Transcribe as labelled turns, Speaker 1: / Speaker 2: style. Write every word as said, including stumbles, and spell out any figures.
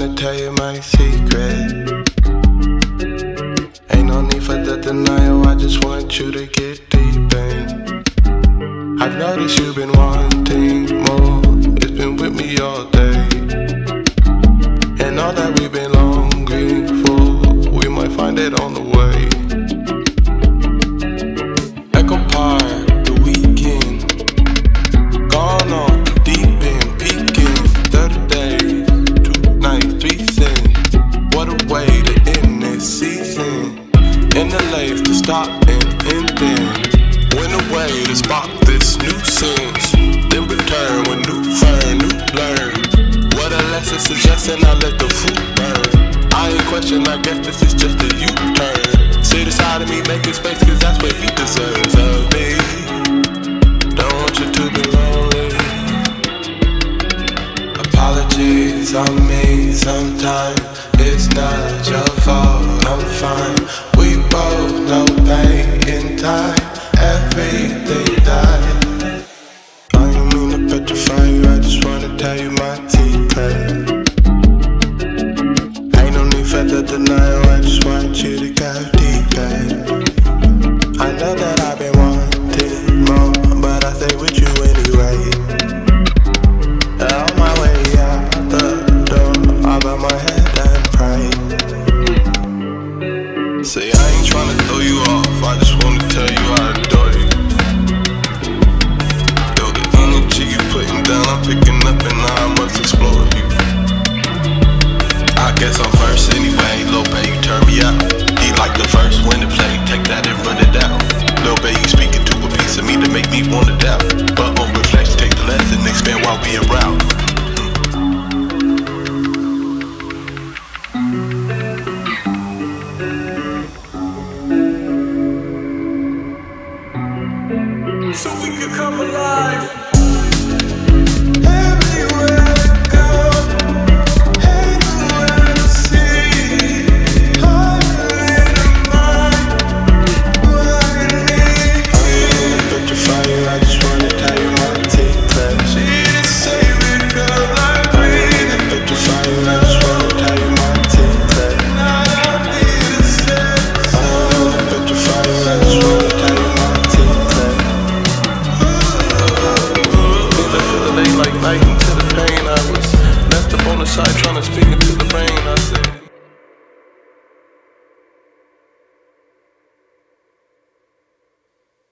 Speaker 1: wanna tell you my secret. Ain't no need for the denial, I just want you to get deep in. I've noticed you've been wanting more, it's been with me all day. And all that we've been longing for, we might find it on the way. Echo Park, the weekend, gone on, deep in, peeking, thirty days, two nights, three cents. What a way to end this season. In the lace to stop and end then. Went away to spot this nuisance, then return with new fern, new learn. What a lesson suggesting I let the fruit burn. I ain't question, I guess this is just a U-turn. Sit aside of me, making space, cause that's what he deserves of me. Don't want you to be lonely. Apologies on me, sometimes it's not your fault, I'm fine. We both know pain in time, everything dies. I don't mean to petrify you, I just wanna tell you my secret. Ain't no need for the denial, I just want you to go deep in. I know that I've been wanting more, but I stay with you anyway. On my way out the door, I bow my head and pray. Say I ain't tryna throw you off, I just wanna tell you I adore you. Yo, the energy you putting down, I'm picking up and now I must explore you. I guess I'm first anyway, Lil Bae, you turn me out. He like the first when to play, take that and run it out. Lil Bae, you speaking to a piece of me to make me wanna doubt. But on reflection, take the lesson, expand while we around. So we could come alive.